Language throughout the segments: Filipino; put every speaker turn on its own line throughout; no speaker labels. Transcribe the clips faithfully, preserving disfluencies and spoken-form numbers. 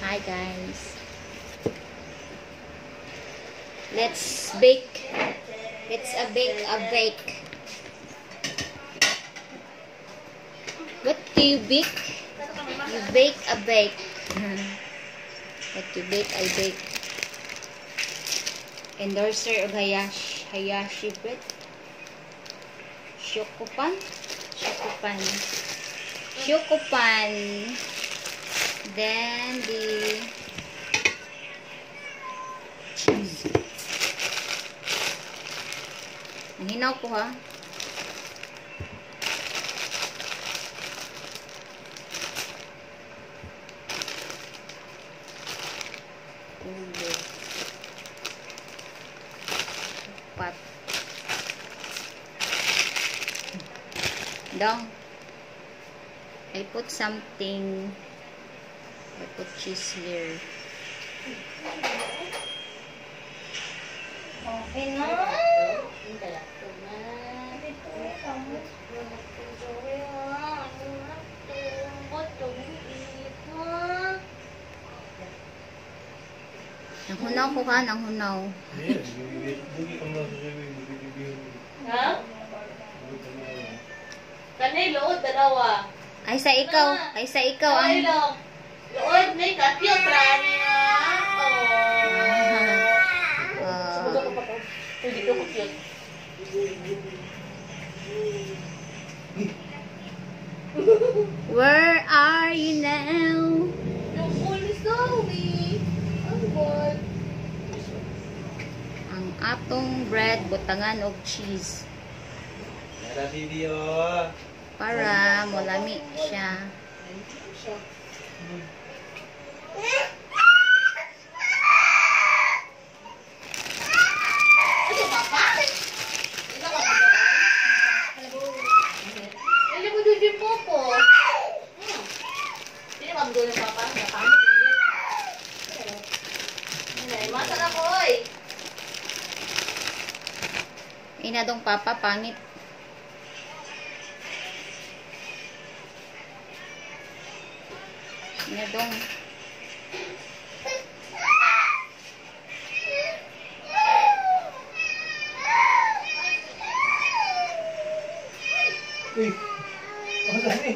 Hi guys. Let's bake. Let's a bake a bake. What do you bake? You bake a bake. What you bake, I bake. Endorser of Hayashi, Hayashi bread. Shokupan. Shokupan. Shokupan. Then the cheese. Ang hinaw ko ha. Ulo. Pat. Down. I put something. I put cheese here.
Okay na.
Nanghunaw ko ka, nanghunaw.
Ha? Kanay lood, dalawa.
Ay sa ikaw, ay sa ikaw ang...
Kanay lood. Lood, may kapiyot, rani nga. Oh. Pwede ko kapiyot.
Where are you now?
Yung ulis Zoe. Ang god.
Ang atong bread, butangan og cheese.
Nara video.
Para mulami siya.
Ano ba pa? Ito ka ba? Hindi mo doon yung popo. Hindi mo doon yung papa. Napangit hindi. Hindi, masal ako oy.
Inadong papa, pangit. Inadong.
Uy. Ano tani?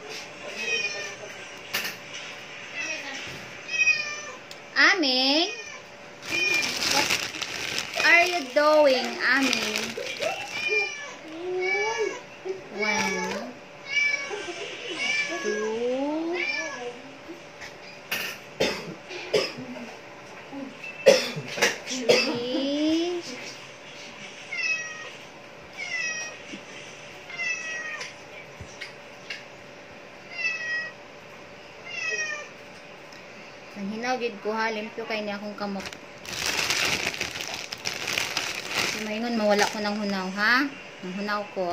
Aming? What are you doing, Aming? One, two, three, ang hinaw gid ko ha, limpyo kay ni akong kamot. Kasi maingon mawala ko ng hunaw ha. Ang hunaw ko.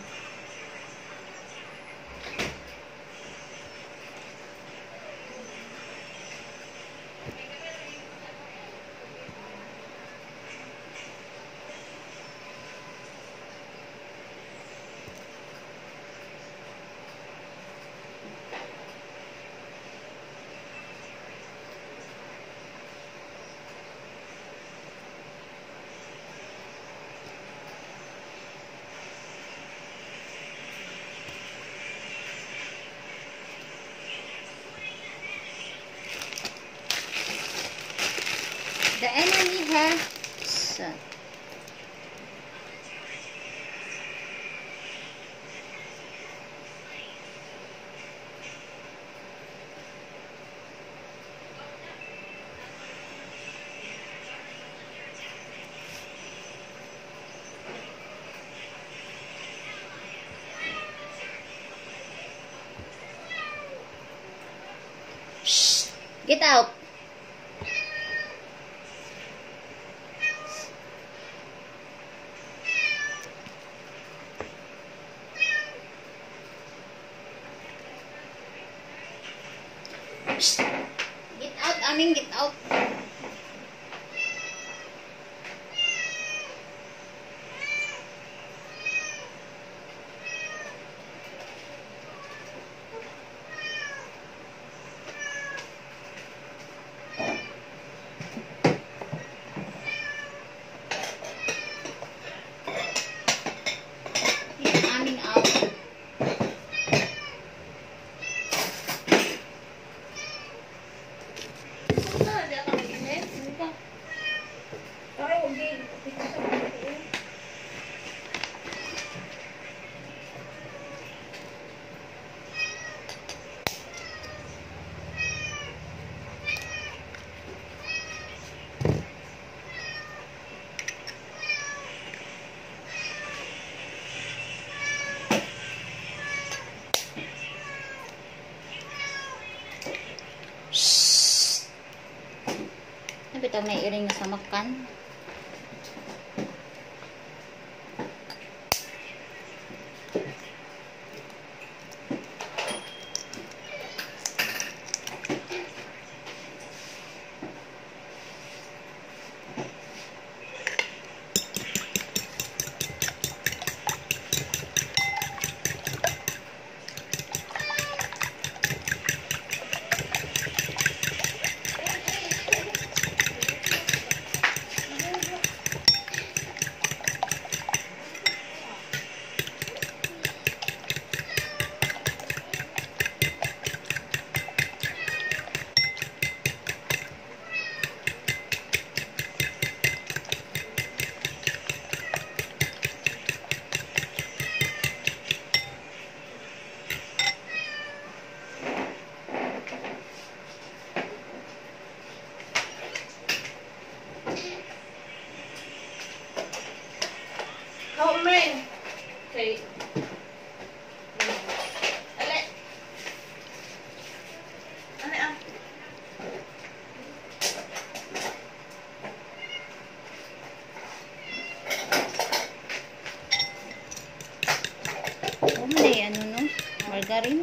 The enemy has uh, Shh, get out. Shh. Get out, Aming, get out. kita may iring na samakan.
How many? Okay. Ale. Ale ah.
Oh, may ano no? Margarine.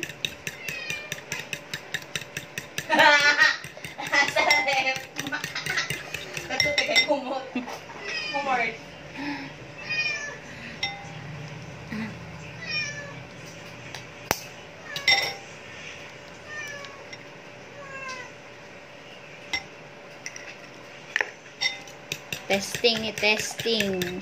Sarap. Kato tagay kumot. Kumort.
Testing ni testing.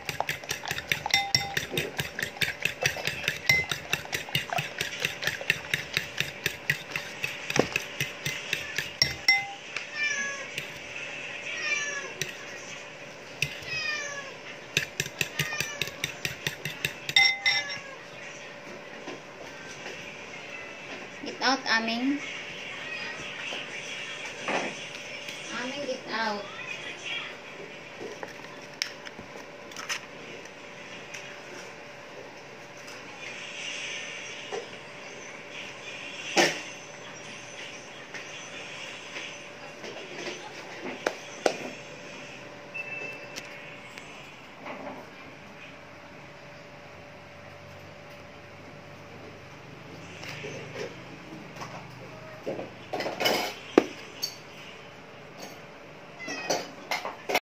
Get out, aming. Aming, get out.